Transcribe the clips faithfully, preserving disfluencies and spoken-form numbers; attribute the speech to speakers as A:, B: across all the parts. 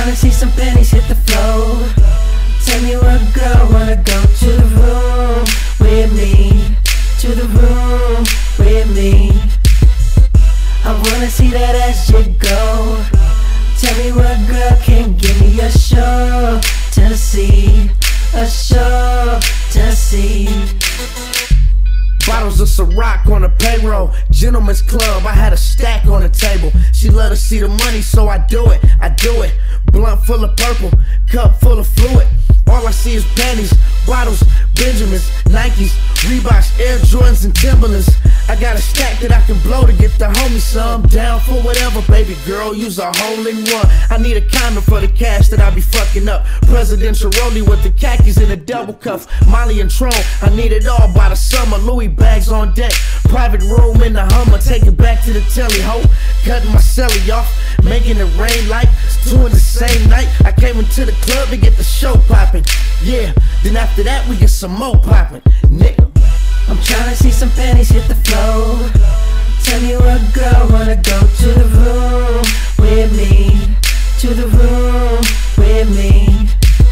A: tryna see some pennies hit the floor. Tell me what girl wanna go to the room with me, to the room with me. I wanna see that ass shit go. Tell me what girl can give me a show to see, a show to see.
B: Bottles of Ciroc on the payroll, gentleman's club, I had a stack on the table. She let her see the money, so I do it, I do it. Blunt full of purple, cup full of fluid. All I see is panties, bottles, Benjamins, Nikes, Reeboks, Air Jordans, and Timberlands. I got a stack that I can blow to get the homie some. Down for whatever, baby girl, use a hole in one. I need a condom for the cash that I be fucking up. Presidential rollie with the khakis and a double cuff. Molly and Tron, I need it all by the summer. Louis bags on deck, private room in the Hummer. Take it back to the telly, ho. Cutting my celly off, making it rain like two in the same night. I came into the club to get the show popping. Yeah, then after that we get some more popping, nigga.
A: I'm tryna see some panties hit the floor. Tell me what girl wanna go to the room with me, to the room with me.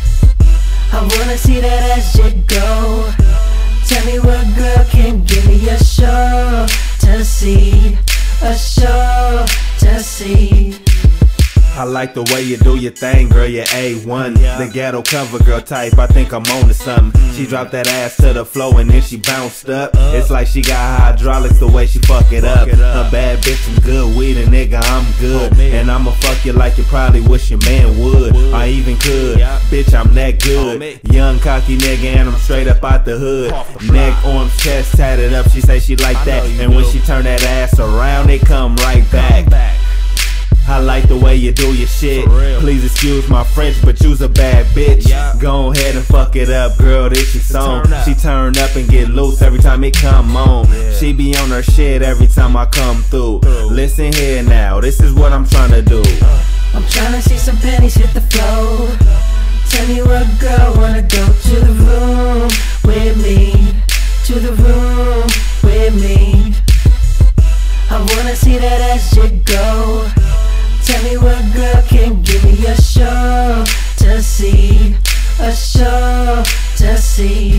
A: I wanna see that ass shit go. Tell me what girl can give me a show to see, a show to see.
C: I like the way you do your thing, girl, you're A one. Yeah. The ghetto cover girl type, I think I'm on to something. Mm. She dropped that ass to the floor and then she bounced up. Uh. It's like she got hydraulics the way she fuck it fuck up. It up. Her bad bitch some good weed, and nigga, I'm good. Oh, and I'ma fuck you like you probably wish your man would. would. I even could, yeah. Bitch, I'm that good. Oh, young cocky nigga and I'm straight up out the hood. Neck, arms, chest tatted up, she say she like I that. And do. When she turn that ass around, it come right back. Come back. I like the way you do your shit. Please excuse my French, but you's a bad bitch. Yeah. Go ahead and fuck it up, girl, this your song. Turn she turn up and get loose every time it come on. Yeah. She be on her shit every time I come through. through. Listen here now, this is what I'm trying to do.
A: I'm tryna see some panties hit the floor. Tell me what girl wanna go to the room with me, to the room with me. I wanna see that ass shit go. Tell me what girl can give me a show to see, a show to see.